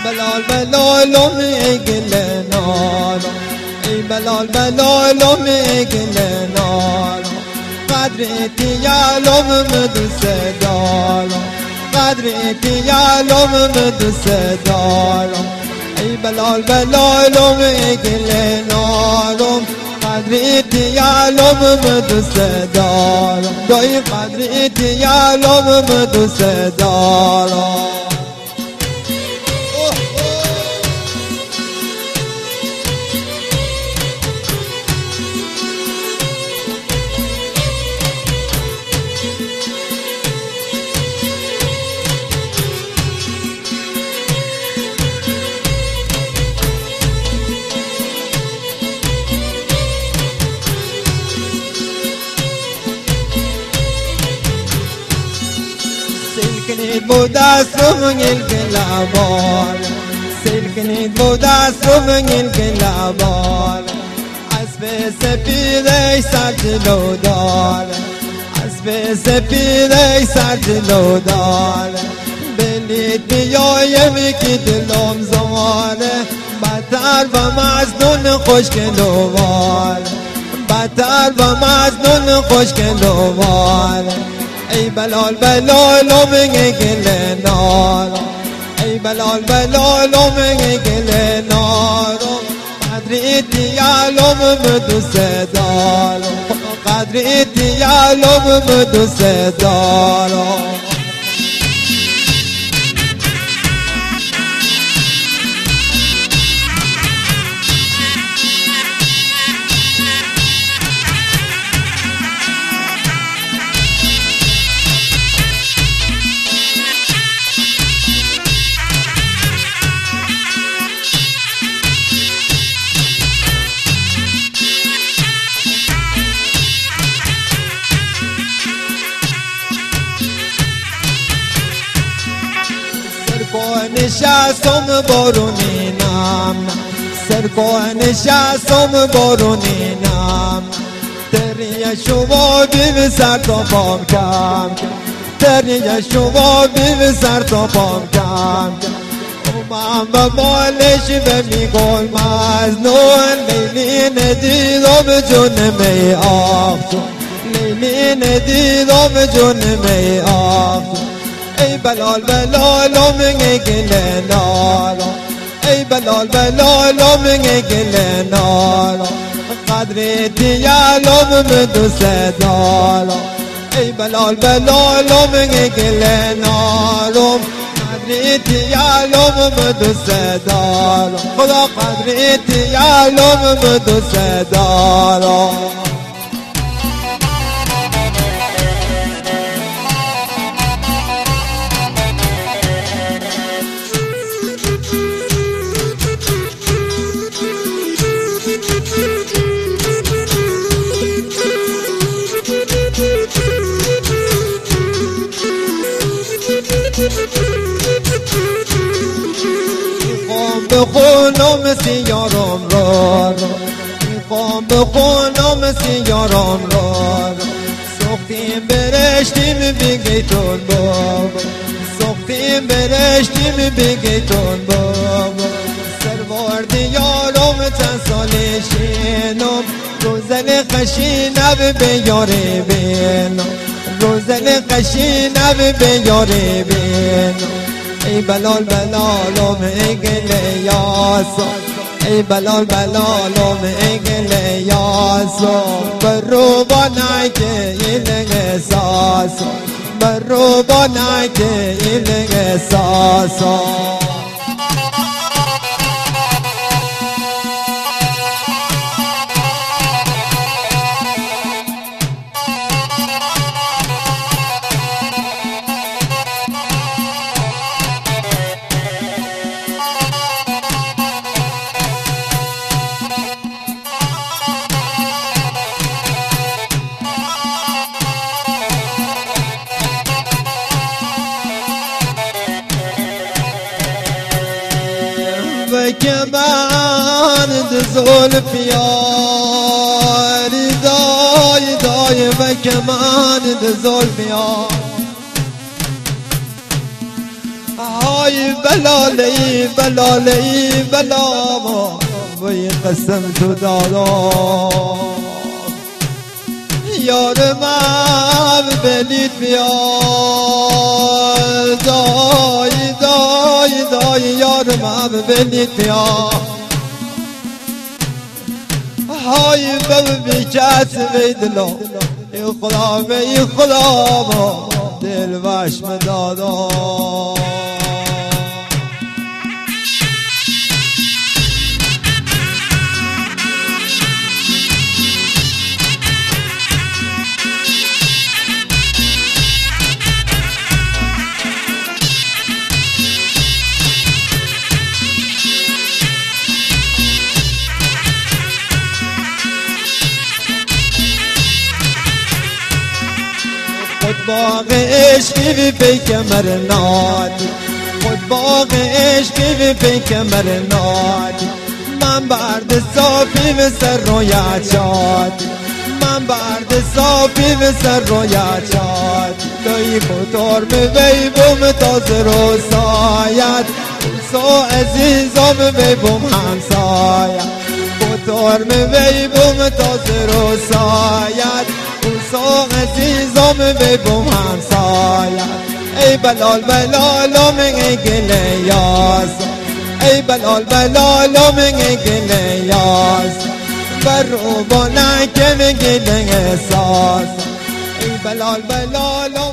بلال بلالم گلنارم ای بلال بلالم گلنارم قدرت یعلم دوست دارم قدرت یعلم دوست دارم ای بلال بلالم گلنارم قدرت یعلم دوست دارم دای قدرت یعلم دوست دارم سلکنید بودستم الگلابال سلکنید بودستم الگلابال اسب سپیده سر جلو داره اسب سپیده سر جلو داره بلید بیایم که دلم زمانه بدتر و مزنون خوشگلواره بدتر و مزنون خوشگلواره ای بلال بلالم گلنارم ای بلال بلالم گلنارم قدرت یعلم دوست دارم قدرت یعلم دوست دارم نشستم بارونینم سرکو نشستم بارونینم تریه شما بیو سر تا پام کم تریه شما بیو سر تا پام کم من به بالش به میگل مزنون لیلی ندیدم جون می آفتون لیلی ندیدم جون می آفتون ای بلال بلالم گلنارم ای بلال بلالم گلنارم قدرت یعلم دوست دارم ای بلال بلالم گلنارم قدرت یعلم دوست دارم خدا قدرت یعلم دوست دارم بخونم سیارم را میخوام بخونم سیارم را سختیم برشتیم بگیتون بابا سختیم برشتیم بگیتون بابا سروار دیارم چند سالی شینم روزن خشینم به یاری بینم روزن خشینم به یاری بینم ای بلال بلالم ای گلیاسا ای بلال بلالم ای گلیاسا برو بانای که این احساسا برو بانای که این احساسا وكمان زلف ياري داي داي وكمان زلف ياري های بلالی بلالی بلا وی قسم تو دادا یار من بلیت بیار دای دای دای یار من بلیت بیار های ببی کس ویدلا ای خدا ای خدا دل وشم دادا خود باغ عشقی بی پیک مرناد خود باغ عشقی بی پیک مرناد من برد صافی و سر رویت شاد من برد صافی و سر رویت شاد لایی بطور می بوم تازه رو ساید سو عزیزم می بوم همساید بطور می بوم تازه رو ساید سو عزیزم ببوم همساید ای بلال بلالم ای گلیاز ای بلال بلالم ای گلیاز بر رو با نکم گله احساس ای بلال بلالم